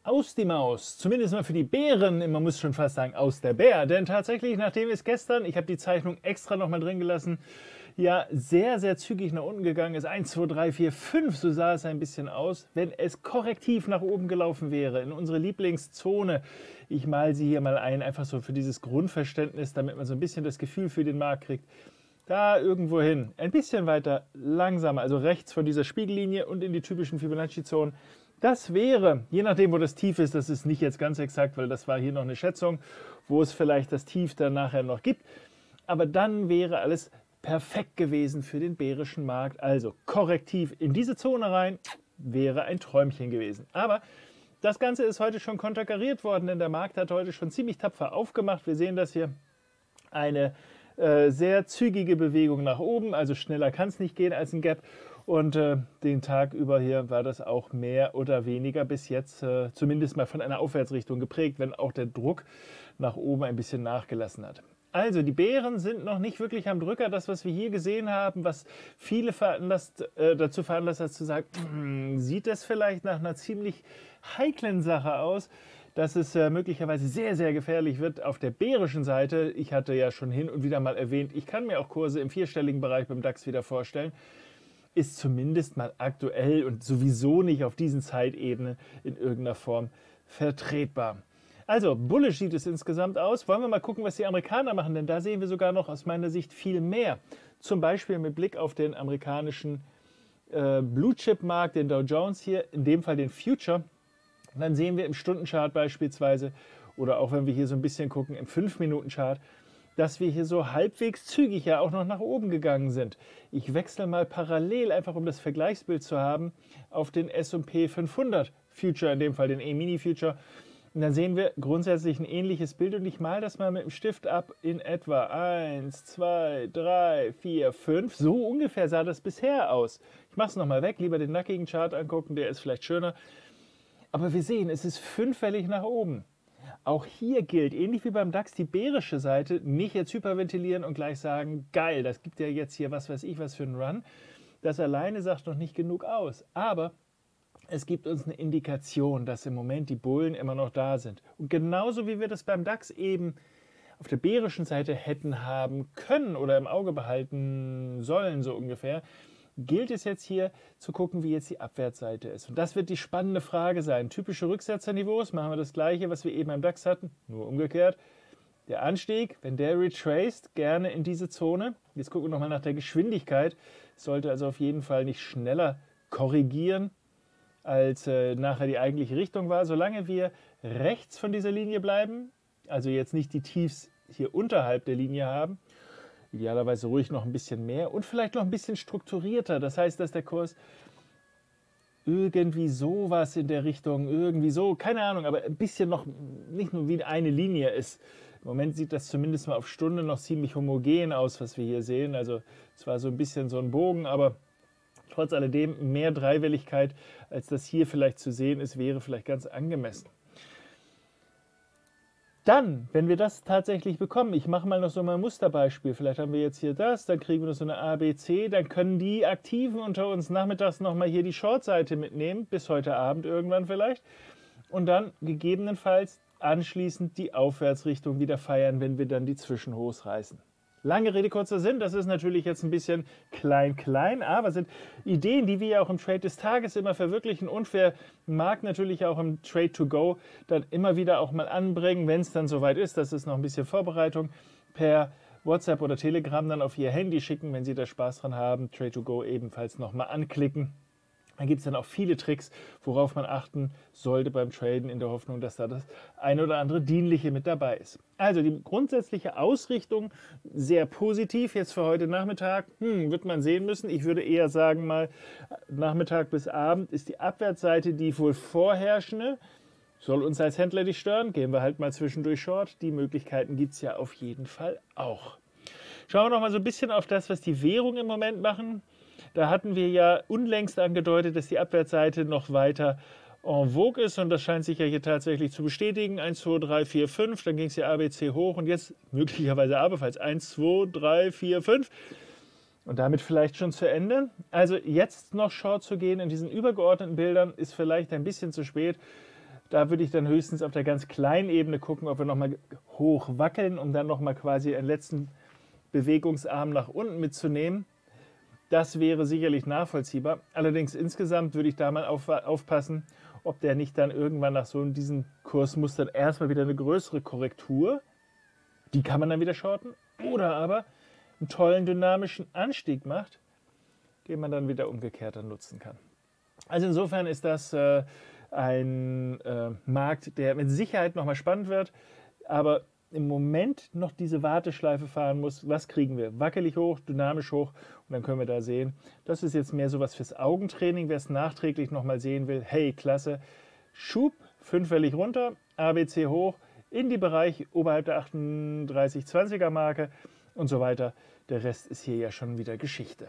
Aus die Maus, zumindest mal für die Bären, man muss schon fast sagen aus der Bär, denn tatsächlich, nachdem es gestern, ich habe die Zeichnung extra nochmal drin gelassen, ja sehr, sehr zügig nach unten gegangen ist, 1, 2, 3, 4, 5, so sah es ein bisschen aus, wenn es korrektiv nach oben gelaufen wäre, in unsere Lieblingszone, ich male sie hier mal ein, einfach so für dieses Grundverständnis, damit man so ein bisschen das Gefühl für den Markt kriegt, da irgendwo hin, ein bisschen weiter langsamer, also rechts von dieser Spiegellinie und in die typischen Fibonacci-Zonen. Das wäre, je nachdem wo das Tief ist, das ist nicht jetzt ganz exakt, weil das war hier noch eine Schätzung, wo es vielleicht das Tief dann nachher noch gibt, aber dann wäre alles perfekt gewesen für den bärischen Markt, also korrektiv in diese Zone rein, wäre ein Träumchen gewesen. Aber das Ganze ist heute schon konterkariert worden, denn der Markt hat heute schon ziemlich tapfer aufgemacht. Wir sehen das hier, eine sehr zügige Bewegung nach oben, also schneller kann es nicht gehen als ein Gap. Und den Tag über hier war das auch mehr oder weniger bis jetzt zumindest mal von einer Aufwärtsrichtung geprägt, wenn auch der Druck nach oben ein bisschen nachgelassen hat. Also die Bären sind noch nicht wirklich am Drücker. Das, was wir hier gesehen haben, was viele dazu veranlasst hat zu sagen, sieht das vielleicht nach einer ziemlich heiklen Sache aus, dass es möglicherweise sehr, sehr gefährlich wird auf der bärischen Seite. Ich hatte ja schon hin und wieder mal erwähnt, ich kann mir auch Kurse im vierstelligen Bereich beim DAX wieder vorstellen, ist zumindest mal aktuell und sowieso nicht auf diesen Zeitebenen in irgendeiner Form vertretbar. Also, bullish sieht es insgesamt aus. Wollen wir mal gucken, was die Amerikaner machen, denn da sehen wir sogar noch aus meiner Sicht viel mehr. Zum Beispiel mit Blick auf den amerikanischen Blue-Chip-Markt, den Dow Jones hier, in dem Fall den Future. Und dann sehen wir im Stundenchart beispielsweise, oder auch wenn wir hier so ein bisschen gucken, im 5-Minuten-Chart, dass wir hier so halbwegs zügig ja auch noch nach oben gegangen sind. Ich wechsle mal parallel, einfach um das Vergleichsbild zu haben, auf den S&P 500 Future, in dem Fall den E-Mini Future. Und dann sehen wir grundsätzlich ein ähnliches Bild und ich male das mal mit dem Stift ab in etwa 1, 2, 3, 4, 5. So ungefähr sah das bisher aus. Ich mache es nochmal weg, lieber den nackigen Chart angucken, der ist vielleicht schöner. Aber wir sehen, es ist fünffällig nach oben. Auch hier gilt, ähnlich wie beim DAX, die bärische Seite, nicht jetzt hyperventilieren und gleich sagen, geil, das gibt ja jetzt hier was weiß ich was für einen Run. Das alleine sagt noch nicht genug aus. Aber es gibt uns eine Indikation, dass im Moment die Bullen immer noch da sind. Und genauso wie wir das beim DAX eben auf der bärischen Seite hätten haben können oder im Auge behalten sollen, so ungefähr, gilt es jetzt hier zu gucken, wie jetzt die Abwärtsseite ist. Und das wird die spannende Frage sein. Typische Rücksetzerniveaus, machen wir das gleiche, was wir eben beim DAX hatten, nur umgekehrt. Der Anstieg, wenn der retraced, gerne in diese Zone. Jetzt gucken wir nochmal nach der Geschwindigkeit. Sollte also auf jeden Fall nicht schneller korrigieren, als nachher die eigentliche Richtung war. Solange wir rechts von dieser Linie bleiben, also jetzt nicht die Tiefs hier unterhalb der Linie haben, idealerweise ruhig noch ein bisschen mehr und vielleicht noch ein bisschen strukturierter. Das heißt, dass der Kurs irgendwie sowas in der Richtung, irgendwie so, keine Ahnung, aber ein bisschen noch nicht nur wie eine Linie ist. Im Moment sieht das zumindest mal auf Stunde noch ziemlich homogen aus, was wir hier sehen. Also es war so ein bisschen so ein Bogen, aber trotz alledem mehr Dreiwelligkeit, als das hier vielleicht zu sehen ist, wäre vielleicht ganz angemessen. Dann, wenn wir das tatsächlich bekommen, ich mache mal noch so ein Musterbeispiel, vielleicht haben wir jetzt hier das, dann kriegen wir noch so eine ABC, dann können die Aktiven unter uns nachmittags nochmal hier die Short-Seite mitnehmen, bis heute Abend irgendwann vielleicht, und dann gegebenenfalls anschließend die Aufwärtsrichtung wieder feiern, wenn wir dann die Zwischenhochs reißen. Lange Rede, kurzer Sinn, das ist natürlich jetzt ein bisschen klein, aber sind Ideen, die wir ja auch im Trade des Tages immer verwirklichen und für den Markt natürlich auch im Trade to Go dann immer wieder auch mal anbringen, wenn es dann soweit ist, das ist noch ein bisschen Vorbereitung, per WhatsApp oder Telegram dann auf Ihr Handy schicken, wenn Sie da Spaß dran haben, Trade to Go ebenfalls nochmal anklicken. Da gibt es dann auch viele Tricks, worauf man achten sollte beim Traden, in der Hoffnung, dass da das eine oder andere Dienliche mit dabei ist. Also die grundsätzliche Ausrichtung sehr positiv jetzt für heute Nachmittag. Wird man sehen müssen. Ich würde eher sagen mal, Nachmittag bis Abend ist die Abwärtsseite die wohl vorherrschende. Soll uns als Händler nicht stören, gehen wir halt mal zwischendurch Short. Die Möglichkeiten gibt es ja auf jeden Fall auch. Schauen wir noch mal so ein bisschen auf das, was die Währungen im Moment machen. Da hatten wir ja unlängst angedeutet, dass die Abwärtsseite noch weiter en vogue ist und das scheint sich ja hier tatsächlich zu bestätigen. 1, 2, 3, 4, 5, dann ging es ja ABC hoch und jetzt möglicherweise aberfalls 1, 2, 3, 4, 5 und damit vielleicht schon zu Ende. Also jetzt noch Short zu gehen in diesen übergeordneten Bildern ist vielleicht ein bisschen zu spät. Da würde ich dann höchstens auf der ganz kleinen Ebene gucken, ob wir nochmal hoch wackeln, um dann nochmal quasi einen letzten Bewegungsarm nach unten mitzunehmen. Das wäre sicherlich nachvollziehbar. Allerdings insgesamt würde ich da mal aufpassen, ob der nicht dann irgendwann nach so diesen Kursmustern erstmal wieder eine größere Korrektur, die kann man dann wieder shorten, oder aber einen tollen dynamischen Anstieg macht, den man dann wieder umgekehrt dann nutzen kann. Also insofern ist das ein Markt, der mit Sicherheit nochmal spannend wird, aber im Moment noch diese Warteschleife fahren muss. Was kriegen wir? Wackelig hoch, dynamisch hoch, und dann können wir da sehen. Das ist jetzt mehr sowas fürs Augentraining. Wer es nachträglich nochmal sehen will, hey, klasse, Schub, fünffällig runter, ABC hoch, in die Bereich oberhalb der 38,20er Marke und so weiter. Der Rest ist hier ja schon wieder Geschichte.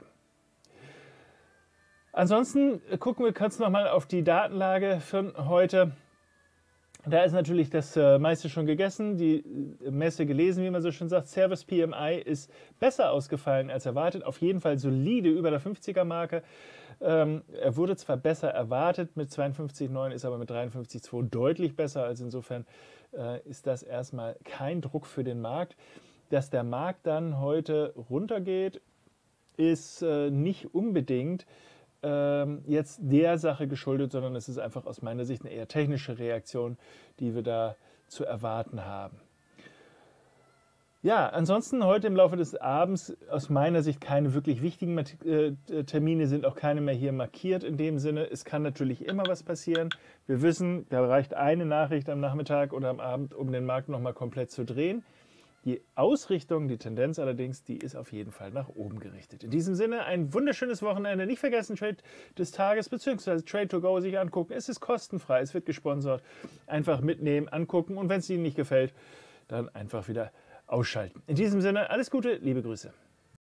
Ansonsten gucken wir kurz nochmal auf die Datenlage von heute. Da ist natürlich das meiste schon gegessen, die Messe gelesen, wie man so schön sagt. Service PMI ist besser ausgefallen als erwartet, auf jeden Fall solide über der 50er Marke. Er wurde zwar besser erwartet, mit 52,9 ist aber mit 53,2 deutlich besser, also insofern ist das erstmal kein Druck für den Markt. Dass der Markt dann heute runtergeht, ist nicht unbedingt jetzt der Sache geschuldet, sondern es ist einfach aus meiner Sicht eine eher technische Reaktion, die wir da zu erwarten haben. Ja, ansonsten heute im Laufe des Abends aus meiner Sicht keine wirklich wichtigen Termine, sind auch keine mehr hier markiert in dem Sinne. Es kann natürlich immer was passieren. Wir wissen, da reicht eine Nachricht am Nachmittag oder am Abend, um den Markt nochmal komplett zu drehen. Die Ausrichtung, die Tendenz allerdings, die ist auf jeden Fall nach oben gerichtet. In diesem Sinne ein wunderschönes Wochenende. Nicht vergessen, Trade des Tages bzw. Trade to Go sich angucken. Es ist kostenfrei, es wird gesponsert. Einfach mitnehmen, angucken und wenn es Ihnen nicht gefällt, dann einfach wieder ausschalten. In diesem Sinne, alles Gute, liebe Grüße.